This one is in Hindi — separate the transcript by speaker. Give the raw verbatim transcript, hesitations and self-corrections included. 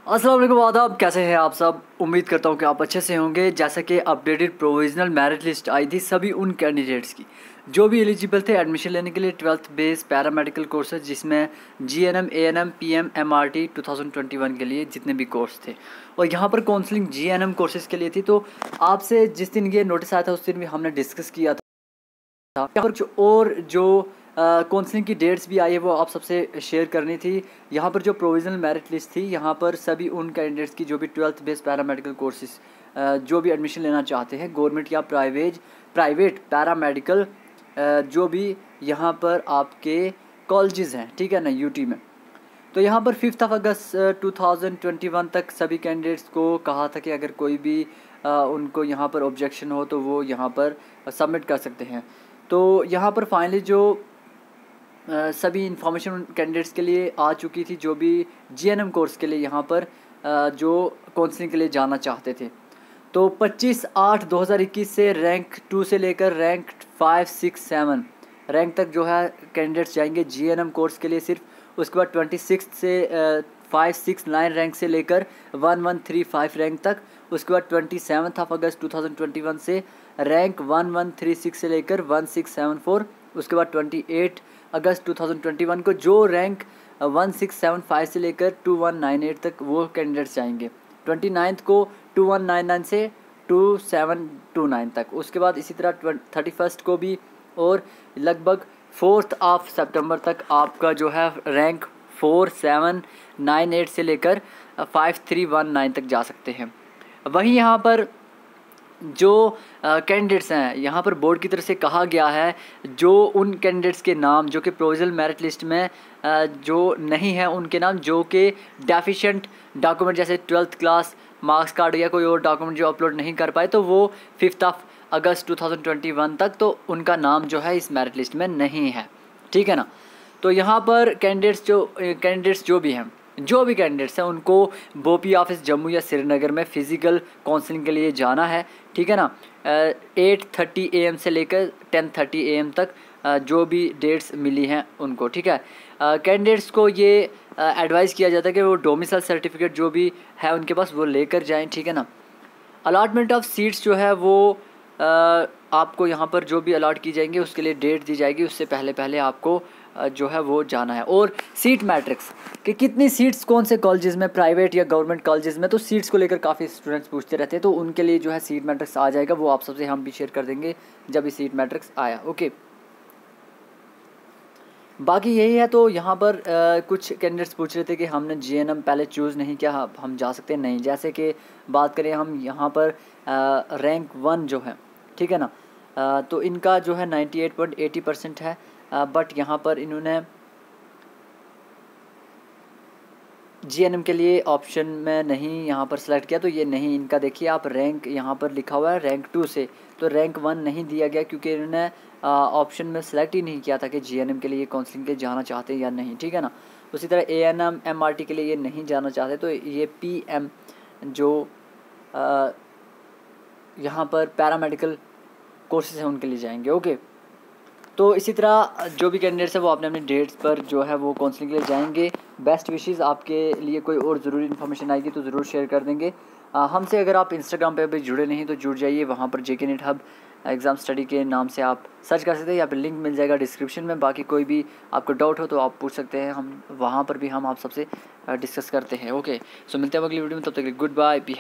Speaker 1: अस्सलाम वालेकुम, आदाब। कैसे हैं आप सब? उम्मीद करता हूं कि आप अच्छे से होंगे। जैसा कि अपडेटेड प्रोविजनल मेरिट लिस्ट आई थी सभी उन कैंडिडेट्स की जो भी एलिजिबल थे एडमिशन लेने के लिए ट्वेल्थ बेस पैरामेडिकल कोर्सेज, जिसमें GNM, ANM, PM, MRT two thousand twenty one के लिए जितने भी कोर्स थे। और यहाँ पर काउंसलिंग जीएनएम कोर्सेज के लिए थी। तो आपसे जिस दिन ये नोटिस आया था उस दिन भी हमने डिस्कस किया था। यहाँ पर जो और जो काउंसलिंग की डेट्स भी आई है वो आप सबसे शेयर करनी थी। यहाँ पर जो प्रोविजनल मेरिट लिस्ट थी, यहाँ पर सभी उन कैंडिडेट्स की जो भी ट्वेल्थ बेस्ड पैरामेडिकल कोर्सेज जो भी एडमिशन लेना चाहते हैं, गवर्नमेंट या प्राइवेट प्राइवेट पैरामेडिकल जो भी यहाँ पर आपके कॉलेजेस हैं, ठीक है ना, यूटी में। तो यहाँ पर fifth of August two thousand twenty one तक सभी कैंडिडेट्स को कहा था कि अगर कोई भी आ, उनको यहाँ पर ऑब्जेक्शन हो तो वो यहाँ पर सबमिट कर सकते हैं। तो यहाँ पर फाइनली जो आ, सभी इंफॉर्मेशन कैंडिडेट्स के लिए आ चुकी थी जो भी जीएनएम कोर्स के लिए यहाँ पर आ, जो काउंसलिंग के लिए जाना चाहते थे। तो पच्चीस आठ दो हज़ार इक्कीस से रैंक टू से लेकर rank five six seven rank तक जो है कैंडिडेट्स जाएंगे जीएनएम कोर्स के लिए सिर्फ। उसके बाद ट्वेंटी सिक्स से फाइव सिक्स नाइन रैंक से लेकर one one three five rank तक। उसके बाद twenty seven of August two thousand twenty one से rank one one three six से लेकर वन सिक्स सेवन फोर। उसके बाद twenty eight August two thousand twenty one को जो rank one six seven five से लेकर टू वन नाइन एट तक वो कैंडिडेट्स जाएंगे। ट्वेंटी नाइन्थ को टू वन नाइन नाइन से टू सेवन टू नाइन तक। उसके बाद इसी तरह थर्टी फर्स्ट को भी और लगभग फोर्थ ऑफ सितंबर तक आपका जो है rank four seven nine eight से लेकर फाइव थ्री वन नाइन तक जा सकते हैं। वहीं यहाँ पर जो कैंडिडेट्स हैं, यहाँ पर बोर्ड की तरफ से कहा गया है जो उन कैंडिडेट्स के नाम जो कि प्रोविजनल मेरिट लिस्ट में uh, जो नहीं है उनके नाम जो कि डेफिशिएंट डॉक्यूमेंट जैसे ट्वेल्थ क्लास मार्क्स कार्ड या कोई और डॉक्यूमेंट जो अपलोड नहीं कर पाए, तो वो fifth of August two thousand twenty one तक तो उनका नाम जो है इस मेरिट लिस्ट में नहीं है, ठीक है ना। तो यहाँ पर कैंडिडेट्स जो कैंडिडेट्स जो भी हैं जो भी कैंडिडेट्स हैं उनको बोपी ऑफिस जम्मू या श्रीनगर में फ़िज़िकल काउंसलिंग के लिए जाना है, ठीक है ना। एट थर्टी ए एम से लेकर टेन थर्टी ए एम तक जो भी डेट्स मिली हैं उनको, ठीक है। कैंडिडेट्स को ये एडवाइस किया जाता है कि वो डोमिसाइल सर्टिफिकेट जो भी है उनके पास वो लेकर जाएं, ठीक है ना। अलॉटमेंट ऑफ सीट्स जो है वो आ, आपको यहाँ पर जो भी अलॉट की जाएंगी उसके लिए डेट दी जाएगी, उससे पहले पहले आपको जो है वो जाना है। और सीट मैट्रिक्स कि कितनी सीट्स कौन से कॉलेजेस में, प्राइवेट या गवर्नमेंट कॉलेजेस में, तो सीट्स को लेकर काफ़ी स्टूडेंट्स पूछते रहते हैं। तो उनके लिए जो है सीट मैट्रिक्स आ जाएगा, वो आप सबसे हम भी शेयर कर देंगे जब ये सीट मैट्रिक्स आया, ओके। बाकी यही है। तो यहाँ पर आ, कुछ कैंडिडेट्स पूछ रहे थे कि हमने जीएनएम पहले चूज़ नहीं किया, हम जा सकते हैं? नहीं। जैसे कि बात करें हम यहाँ पर आ, रैंक वन जो है, ठीक है ना, आ, तो इनका जो है ninety eight point eighty percent है, बट यहाँ पर इन्होंने जीएनएम के लिए ऑप्शन में नहीं यहाँ पर सेलेक्ट किया, तो ये नहीं इनका। देखिए आप रैंक यहाँ पर लिखा हुआ है रैंक टू से, तो रैंक वन नहीं दिया गया क्योंकि इन्होंने ऑप्शन में सेलेक्ट ही नहीं किया था कि जीएनएम के लिए काउंसलिंग के जाना चाहते हैं या नहीं, ठीक है ना। उसी तरह एएनएम एमआरटी के लिए ये नहीं जाना चाहते, तो ये पीएम जो आ, यहाँ पर पैरामेडिकल कोर्सेज हैं उनके लिए जाएंगे, ओके। तो इसी तरह जो भी कैंडिडेट्स है वो अपने अपने डेट्स पर जो है वो काउंसलिंग के लिए जाएंगे। Best wishes. आपके लिए कोई और ज़रूरी इन्फॉर्मेशन आएगी तो ज़रूर शेयर कर देंगे। आ, हमसे अगर आप इंस्टाग्राम पे भी जुड़े नहीं तो जुड़ जाइए, वहाँ पर JK net hub exam study के नाम से आप सर्च कर सकते हैं, या फिर लिंक मिल जाएगा डिस्क्रिप्शन में। बाकी कोई भी आपको डाउट हो तो आप पूछ सकते हैं, हम वहाँ पर भी हम आप सबसे डिस्कस करते हैं, ओके। सो मिलते हैं अगली वीडियो में, तब तक गुड बाय।